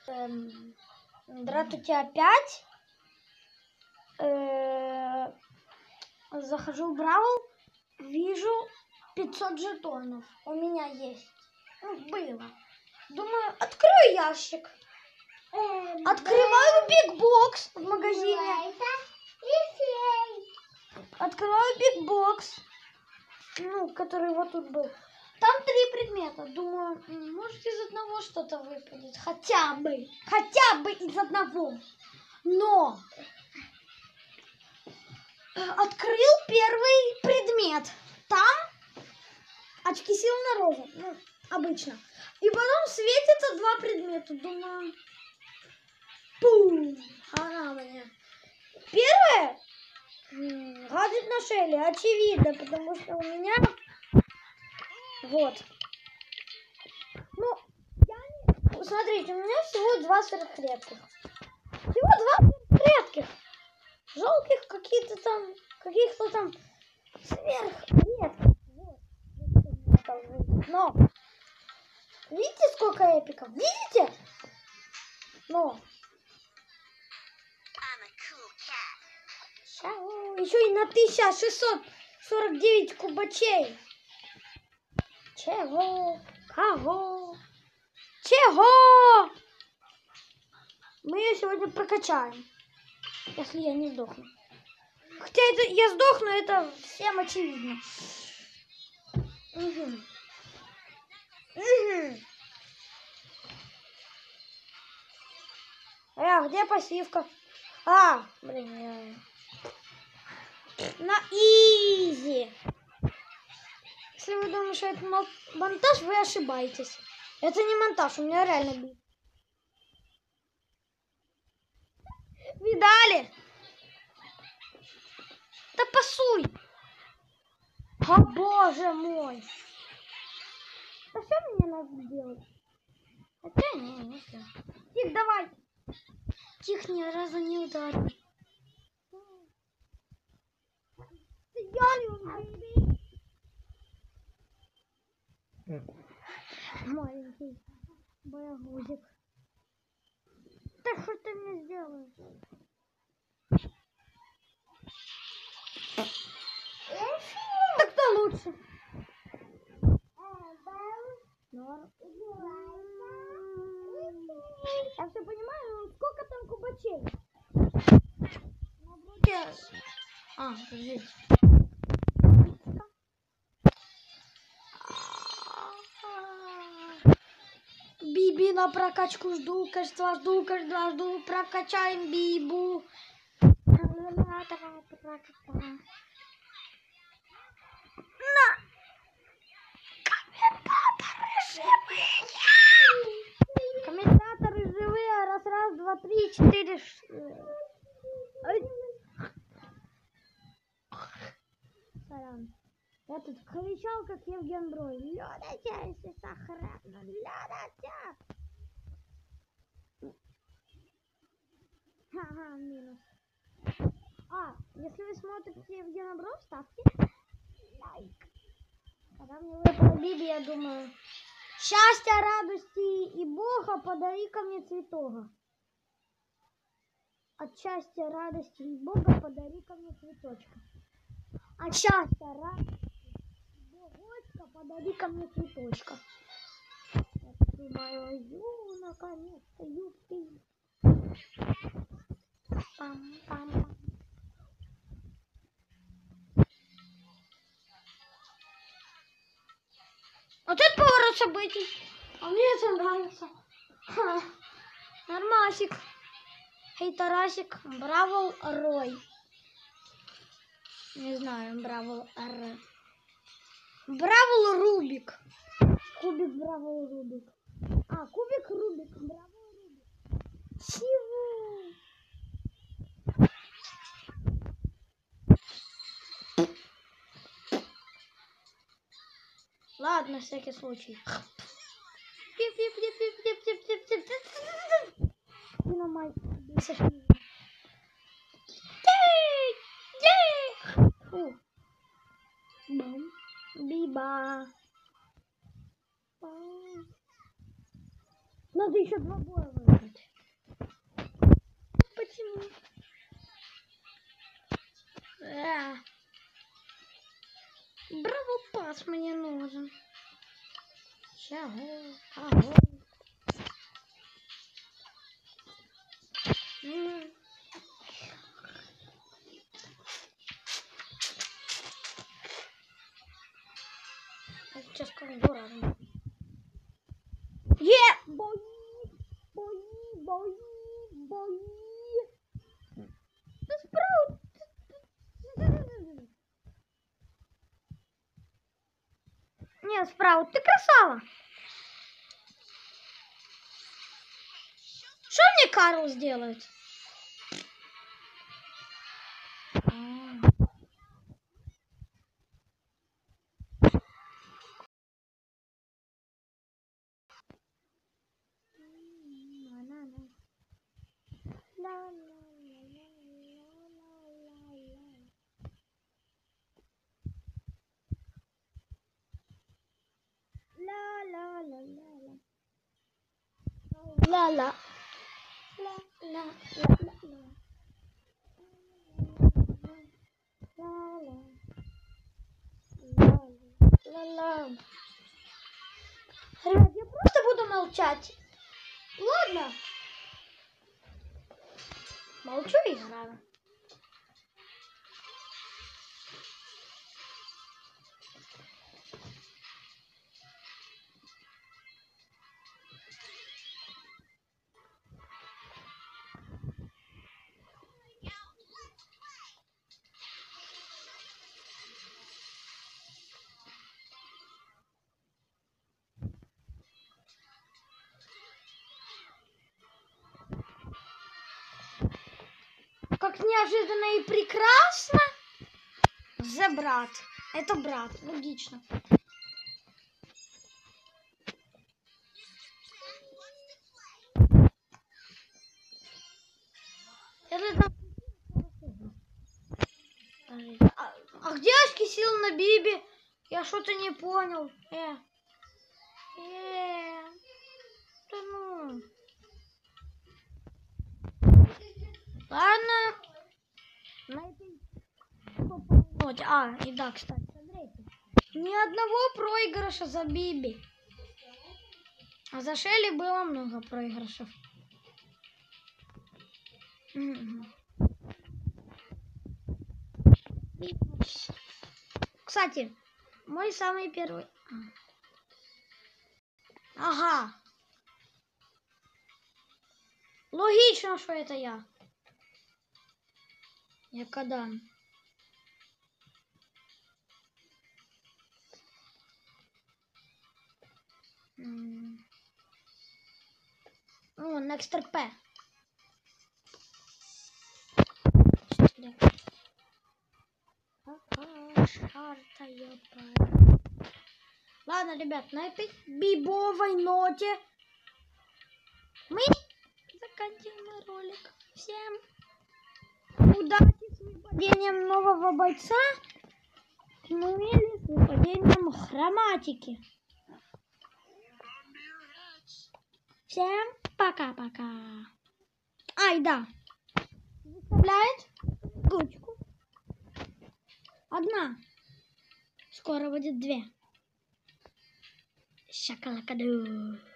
Здравствуйте опять. Захожу в Бравл, вижу 500 жетонов. У меня есть. Ну, было. Думаю, открою ящик. Открываю бигбокс в магазине. Открываю бигбокс, ну, который вот тут был. Там 3 предмета. Думаю, может из одного что-то выпадет. Хотя бы из одного. Но открыл первый предмет. Там очки силы на розу. Ну, обычно. И потом светится 2 предмета. Думаю, пум, она мне. Первое, гаджет на Шелли, очевидно, потому что у меня вот. Ну, смотрите, у меня всего 2 сверхредких. Всего 2 сверхредких. Желтых каких-то там сверхредких. Вот. Но, видите, сколько эпиков? Видите? Но. Еще и на 1649 кубачей. Чего? Кого? Чего? Мы ее сегодня прокачаем, если я не сдохну. Хотя это я сдохну, это всем очевидно. Угу. Где пассивка? Блин, на изи. Если вы думаете, что это монтаж, вы ошибаетесь. Это не монтаж, у меня реально бит. Видали? Да пасуй! О, боже мой! Да что мне надо делать? Хотя не все. Тих, давай! Тих, ни разу не ударил. Маленький боягузик. Так что ты мне сделаешь? Так-то лучше. Я все понимаю, сколько там кубачей? Подожди. Биби на прокачку жду, жду, прокачаем Бибу. На! Комментаторы живые! Комментаторы живые! Раз, 2, 3, 4. Сорян. Я тут кричал, как Евген Брой. Лёдатя, если сохранно, лёдатя. Ага, минус. Если вы смотрите Евгена Бро, ставьте лайк. Когда мне выпала Биби, я думаю, счастья, радости и Бога, подари-ка мне цветога. От счастья, радости и Бога, подари-ка мне цветочка. От счастья, радости и Богочка, подари-ка мне цветочка. Я думаю, наконец-то, юпи. Пам-пам-пам. Вот это поворот событий. А мне это нравится. Нормасик. Хейтерасик. Бравл Рой. Не знаю, Бравл Р. Бравл Рубик. Кубик Бравл Рубик. Кубик Рубик. Бравл Рубик. Чего? Ладно, на всякий случай. Динамайт. Бам. Биба. Надо еще 2 боя выиграть. Браво пас мне нужен. Чего? Кого? Сейчас как дурак. Бои! Бои! Бои! Бои! Ты справа! Не, справа, ты красава! Что мне Карл сделает? Ла-ла. Ребят, я просто буду молчать. Ладно. Молчу и играю. Как неожиданно и прекрасно. The брат. Это брат. Логично. А где очки сил на Биби? Я что-то не понял. Да ну. Ладно. На этой ноте. И да, кстати, смотрите. Ни одного проигрыша за Биби. А за Шелли было много проигрышев. Кстати, мой самый первый. Ага. Логично, что это я. Я когда? О, Next RP. Ладно, ребят, на этой бибовой ноте мы заканчиваем ролик. Всем удачи с выпадением нового бойца. Ну или с выпадением хроматики. Всем пока-пока. Ай, да. Выставляет ручку. Одна. Скоро будет две. Шакалакаду.